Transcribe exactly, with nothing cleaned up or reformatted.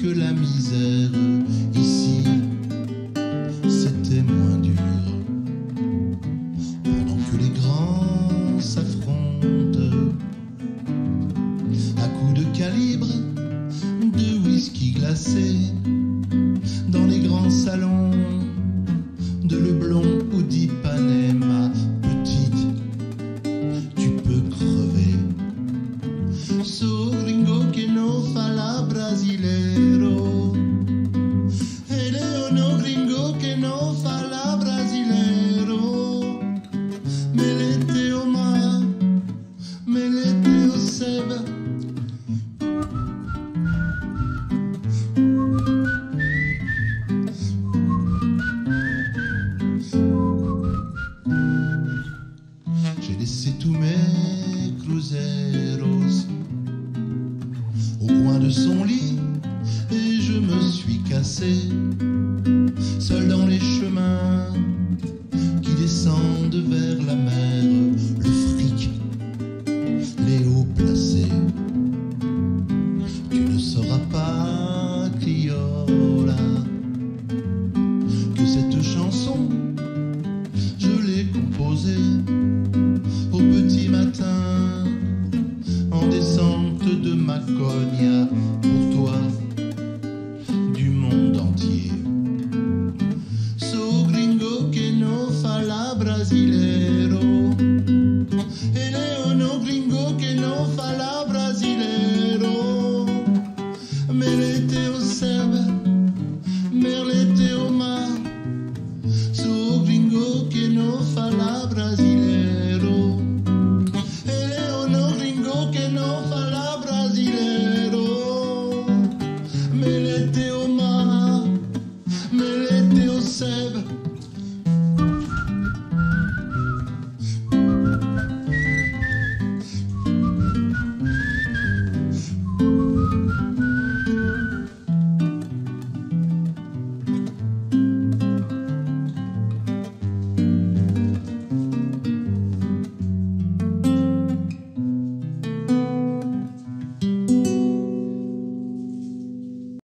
que la misère. Ici, c'était moins dur. Pendant que les grands s'affrontent à coups de calibre, de whisky glacé, dans les grands salons de Leblon ou d'Ipanema. Petite, tu peux crever. So gringo que no fala brasilero. Eleo gringo que no fala brasilero. Melete Omar, melete Oseb. J'ai laissé tous mes cruzeros au coin de son lit et je me suis cassé seul dans les chemins qui descendent vers la mer. Le fric, les hauts placés, tu ne sauras pas, Criolla, que cette chanson je l'ai composée au petit matin en descente de Maconia.